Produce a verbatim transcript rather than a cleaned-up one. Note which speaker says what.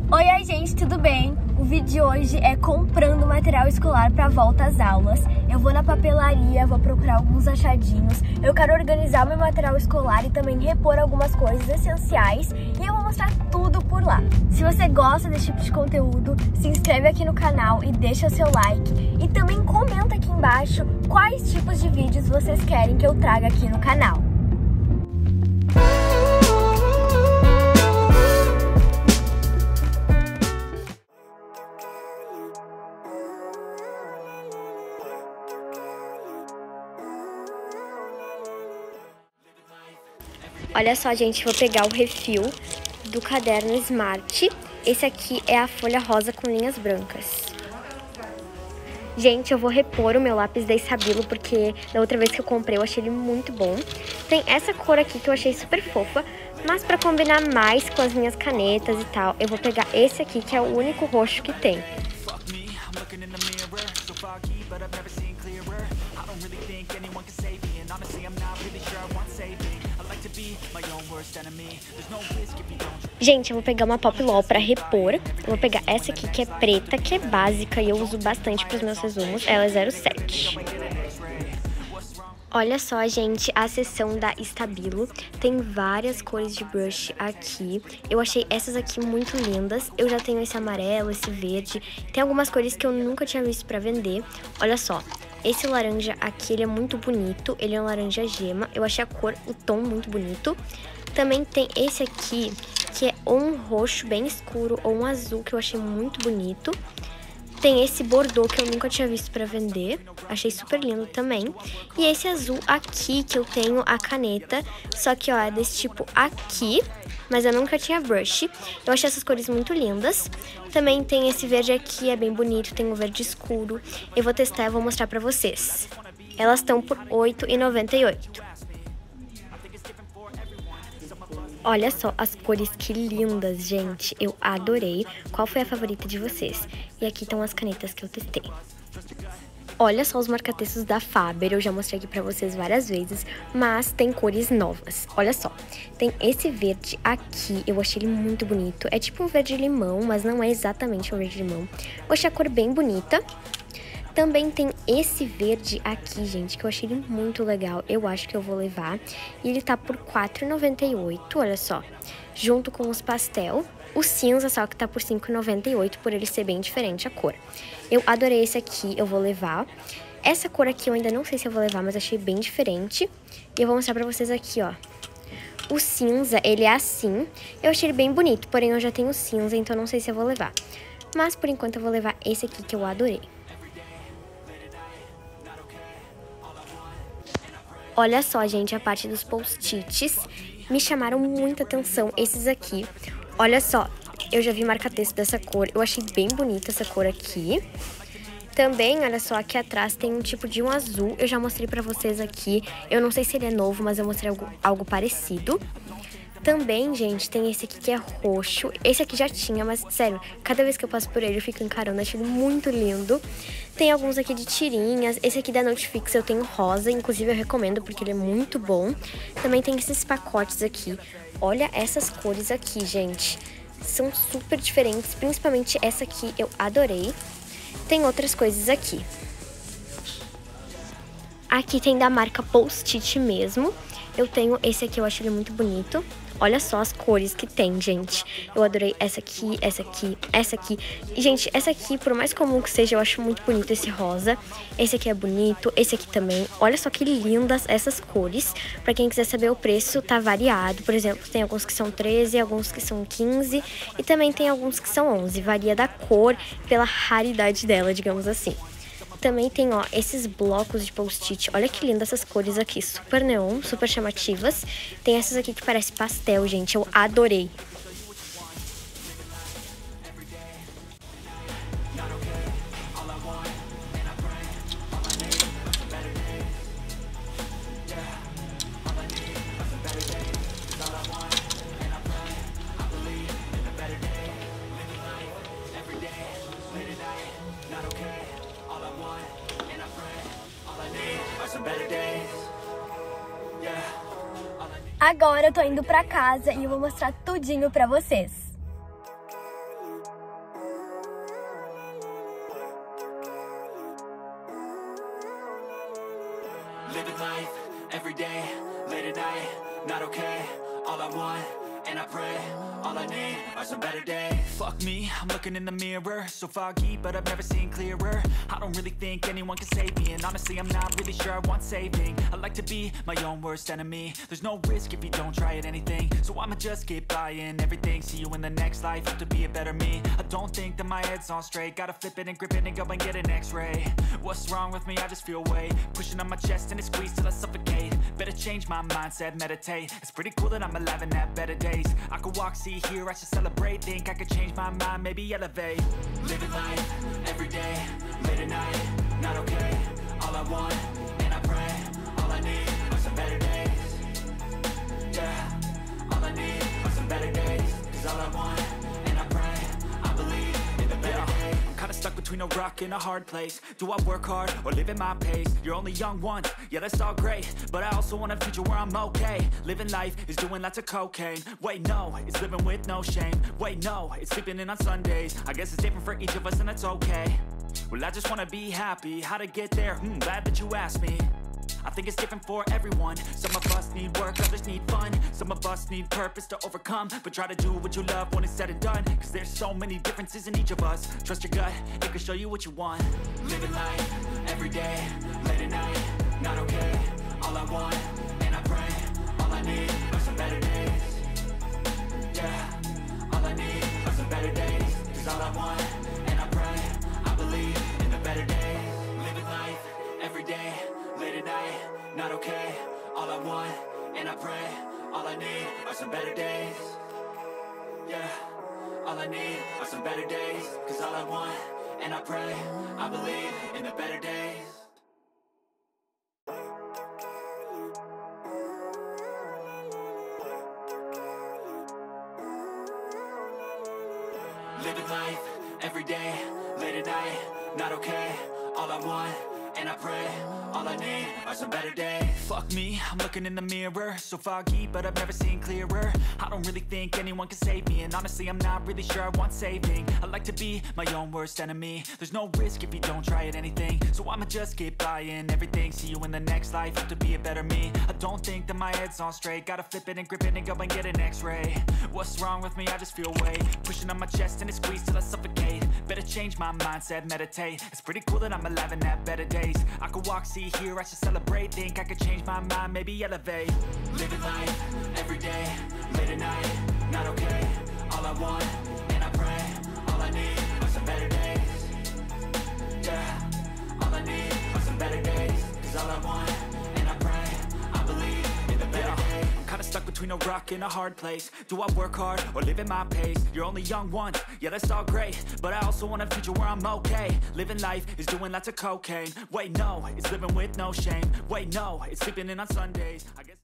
Speaker 1: Oi, oi gente, tudo bem? O vídeo de hoje é comprando material escolar para volta às aulas. Eu vou na papelaria, vou procurar alguns achadinhos. Eu quero organizar meu material escolar e também repor algumas coisas essenciais. E eu vou mostrar tudo por lá. Se você gosta desse tipo de conteúdo, se inscreve aqui no canal e deixa o seu like. E também comenta aqui embaixo quais tipos de vídeos vocês querem que eu traga aqui no canal. Olha só, gente, vou pegar o refil do caderno Smart. Esse aqui é a folha rosa com linhas brancas. Gente, eu vou repor o meu lápis da Stabilo, porque da outra vez que eu comprei eu achei ele muito bom. Tem essa cor aqui que eu achei super fofa, mas pra combinar mais com as minhas canetas e tal, eu vou pegar esse aqui, que é o único roxo que tem. Gente, eu vou pegar uma Pop Lol pra repor. Eu vou pegar essa aqui que é preta, que é básica e eu uso bastante pros meus resumos. Ela é zero sete. Olha só, gente, a seção da Stabilo tem várias cores de brush aqui. Eu achei essas aqui muito lindas. Eu já tenho esse amarelo, esse verde. Tem algumas cores que eu nunca tinha visto pra vender. Olha só. Esse laranja aqui, ele é muito bonito, ele é um laranja gema, eu achei a cor, o tom muito bonito. Também tem esse aqui, que é ou um roxo bem escuro ou um azul, que eu achei muito bonito. Tem esse bordô que eu nunca tinha visto pra vender, achei super lindo também. E esse azul aqui, que eu tenho a caneta, só que ó, é desse tipo aqui, mas eu nunca tinha brush. Eu achei essas cores muito lindas. Também tem esse verde aqui, é bem bonito, tem um verde escuro. Eu vou testar e vou mostrar pra vocês. Elas estão por oito reais e noventa e oito centavos. Olha só as cores, que lindas, gente. Eu adorei. Qual foi a favorita de vocês? E aqui estão as canetas que eu testei. Olha só os marca-textos da Faber, eu já mostrei aqui pra vocês várias vezes, mas tem cores novas. Olha só, tem esse verde aqui, eu achei ele muito bonito. É tipo um verde limão, mas não é exatamente um verde limão. Eu achei a cor bem bonita. Também tem esse verde aqui, gente, que eu achei ele muito legal. Eu acho que eu vou levar. E ele tá por quatro reais e noventa e oito centavos, olha só. Junto com os pastel. O cinza só que tá por cinco reais e noventa e oito centavos, por ele ser bem diferente a cor. Eu adorei esse aqui, eu vou levar. Essa cor aqui eu ainda não sei se eu vou levar, mas achei bem diferente. E eu vou mostrar pra vocês aqui, ó. O cinza, ele é assim. Eu achei ele bem bonito, porém eu já tenho cinza, então não sei se eu vou levar. Mas por enquanto eu vou levar esse aqui que eu adorei. Olha só, gente, a parte dos post-its me chamaram muita atenção, esses aqui. Olha só, eu já vi marca-texto dessa cor, eu achei bem bonita essa cor aqui. Também, olha só, aqui atrás tem um tipo de um azul, eu já mostrei pra vocês aqui. Eu não sei se ele é novo, mas eu mostrei algo, algo parecido. Também, gente, tem esse aqui que é roxo. Esse aqui já tinha, mas, sério, cada vez que eu passo por ele eu fico encarando, acho ele muito lindo. Tem alguns aqui de tirinhas. Esse aqui da Notefix eu tenho rosa, inclusive eu recomendo porque ele é muito bom. Também tem esses pacotes aqui. Olha essas cores aqui, gente. São super diferentes, principalmente essa aqui eu adorei. Tem outras coisas aqui. Aqui tem da marca Post-it mesmo. Eu tenho esse aqui, eu acho ele muito bonito. Olha só as cores que tem, gente. Eu adorei essa aqui, essa aqui, essa aqui. E, gente, essa aqui, por mais comum que seja, eu acho muito bonito esse rosa. Esse aqui é bonito, esse aqui também. Olha só que lindas essas cores. Pra quem quiser saber o preço, tá variado. Por exemplo, tem alguns que são treze, alguns que são quinze. E também tem alguns que são onze. Varia da cor, pela raridade dela, digamos assim. Também tem, ó, esses blocos de post-it. Olha que lindas essas cores aqui, super neon, super chamativas. Tem essas aqui que parece pastel, gente, eu adorei. Agora eu tô indo pra casa e eu vou mostrar tudinho pra vocês.
Speaker 2: Living life, everyday, late at night, not okay. All I want, and I pray, all I need are some better days. Fuck me, I'm looking in the mirror, so foggy, but I've never seen clearer. I don't really think anyone can save me, and honestly I'm not really sure I want saving. I like to be my own worst enemy. There's no risk if you don't try at anything, so I'ma just keep buying everything. See you in the next life, hope to be a better me. I don't think that my head's on straight, gotta flip it and grip it and go and get an x-ray. What's wrong with me? I just feel weight pushing on my chest and it squeezes till I suffocate. Better change my mindset, meditate. It's pretty cool that I'm alive and have better days. I could walk, see, hear, I should celebrate. Think I could change my mind, maybe elevate. Living life, everyday, late at night, not okay. All I want, and I pray, all I need are some better days. Yeah, all I need are some better days. Cause all I want, and I pray, I believe in the better days. I'm kinda stuck between a rock and a hard place. Do I work hard or live at my pace? You're only young once, yeah that's all great, but I also want a future where I'm okay. Living life is doing lots of cocaine. Wait no, it's living with no shame. Wait no, it's sleeping in on Sundays. I guess it's different for each of us and that's okay. Well I just wanna be happy, how to get there? Hmm, glad that you asked me. I think it's different for everyone. Some of us need work, others need fun. Some of us need purpose to overcome. But try to do what you love when it's said and done. Cause there's so many differences in each of us. Trust your gut, it can show you what you want. Living life, everyday, late at night, not okay. All I want, and I pray, all I need are some better days. Yeah, all I need are some better days. Cause all I want, and I pray, I believe in the better days. Living life, everyday, late at night, not okay. All I want, and I pray, all I need are some better days. Yeah, all I need are some better days. Cause all I want, and I pray, I believe in the better days. Living life, everyday, late at night, not okay. All I want, and I pray, all I need are some better days. Fuck me, I'm looking in the mirror, so foggy, but I've never seen clearer. I don't really think anyone can save me, and honestly I'm not really sure I want saving. I like to be my own worst enemy. There's no risk if you don't try at anything, so I'ma just keep buying everything. See you in the next life, hope to be a better me. I don't think that my head's on straight, gotta flip it and grip it and go and get an x-ray. What's wrong with me? I just feel weight pushing on my chest and it squeezes till I suffocate. Better change my mindset, meditate. It's pretty cool that I'm alive and have better days. I could walk, see, hear, I should celebrate. Think I could change my mind, maybe elevate. Living life, everyday, late at night, not okay. All I want, and I pray, all I need are some better days. Yeah, all I need are some better days. Cause all I want, and I pray, I believe in the better days. I'm kinda stuck between a rock and a hard place. Do I work hard or live at my pace? You're only young once, yeah that's all great, but I also want a future where I'm okay. Living life is doing lots of cocaine. Wait no, it's living with no shame. Wait no, it's sleeping in on Sundays. I guess